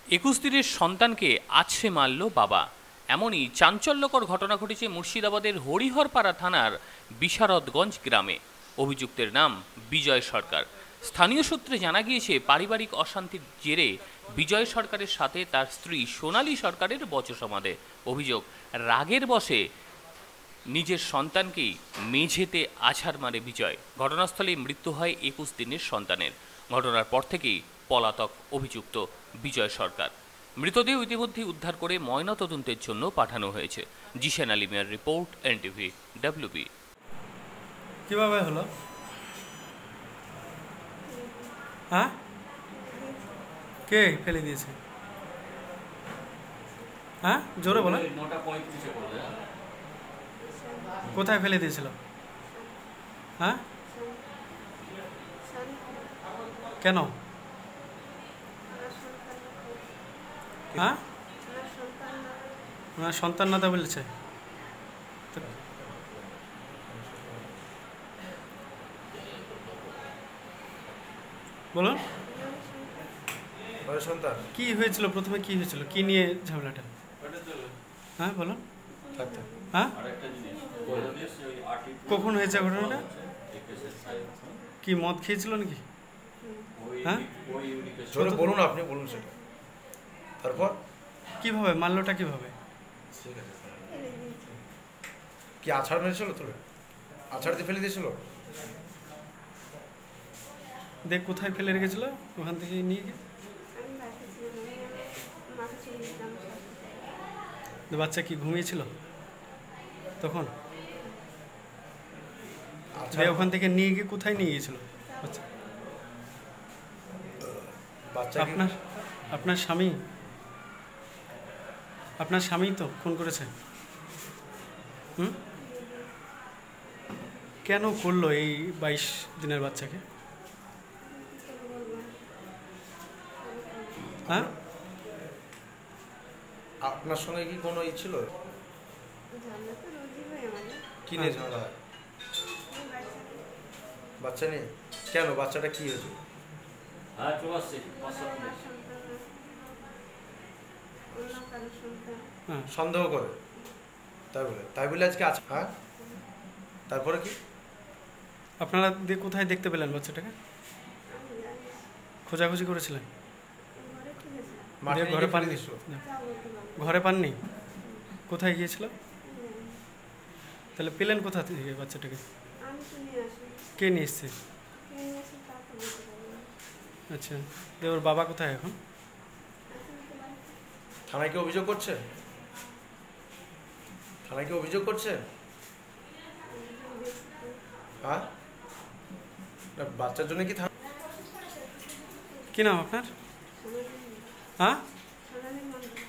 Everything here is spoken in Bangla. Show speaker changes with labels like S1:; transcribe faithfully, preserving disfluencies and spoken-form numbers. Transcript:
S1: একুশ দিনের সন্তানকে আছড়ে মারল বাবা। এমনই চাঞ্চল্যকর ঘটনা ঘটেছে মুর্শিদাবাদের হরিহরপাড়া থানার বিশারদগঞ্জ গ্রামে। অভিযুক্তের নাম বিজয় সরকার। স্থানীয় সূত্রে জানা গিয়েছে, পারিবারিক অশান্তির জেরে বিজয় সরকারের সাথে তার স্ত্রী সোনালী সরকারের বচসা। অভিযোগ, রাগের বশে নিজের সন্তানকেই মেঝেতে আছাড় মারে বিজয়। ঘটনাস্থলে মৃত্যু হয় একুশ দিনের সন্তানের। ঘটনার পর থেকেই পলাতক অভিযুক্ত বিজয় সরকার। মৃতদেহ ইতিমধ্যে উদ্ধার করে ময়নাতদন্তের জন্য পাঠানো হয়েছে। জিশান আলী মিয়ার রিপোর্ট, এনটিভি ডাব্লিউবি।
S2: কিভাবে হলো? হ্যাঁ, কে ফেলে দিয়েছে? হ্যাঁ, জোরে বলো। কোথায় ফেলে দিয়েছিল? হ্যাঁ, কেন? হ্যাঁ, ওনার সন্তান না তা বলেছে। বলুন, কি হয়েছিল প্রথমে? কি হয়েছিল? কি নিয়ে ঝামেলাটা? হ্যাঁ বলুন। হ্যাঁ, কখন হয়েছে ঘটনাটা? কি মদ খেয়েছিল নাকি? হ্যাঁ
S3: বলুন, আপনি বলুন সেটা। তারপর
S2: কিভাবে মারলোটা? কিভাবে?
S3: কি আছাড় মেরেছিল? তোর আছাড় দিয়ে ফেলে দিয়েছিল?
S2: দেখ কোথায় ফেলে রেখেছিল, ওখান থেকে নিয়ে গিয়ে। বাচ্চা কি ঘুমিয়েছিল তখন? ওখান থেকে নিয়ে গিয়ে কোথায় নিয়ে গিয়েছিল বাচ্চা? আপনার আপনার স্বামী আপনার স্বামী তো ফোন করেছে। হুম, কেন করলো এই বাইশ দিনের বাচ্চাকে? হ্যাঁ,
S3: আপনার সঙ্গে কি কোনো ই ছিল? কি নিয়ে ঝামেলা হয়? বাচ্চা নেই কেন? বাচ্চাটা কি হয়েছে? সন্দেহ করে, তাই বলে তাই বলে আজকে আছে? হ্যাঁ, তারপরে কি?
S2: আপনারা কোথায় দেখতে পেলেন বাচ্চাটাকে? খোঁজাখুঁজি করেছিলেন? ঘরে পাননি? ঘরে পাননি? কোথায় গিয়েছিল? তাহলে পেলেন কোথা থেকে বাচ্চাটাকে? কে নিয়ে এসছে? আচ্ছা, ওর বাবা কোথায় এখন?
S3: থানায় কি অভিযোগ করছে? থানায় কি অভিযোগ করছে? হ্যাঁ, বাচ্চার জন্য কি?
S2: কি নাম আপনার? হ্যাঁ,